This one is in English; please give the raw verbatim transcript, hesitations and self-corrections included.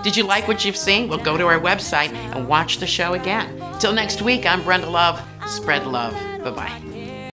Did you like what you've seen? Well, go to our website and watch the show again. Till next week, I'm Brenda Love. Spread love. Bye-bye.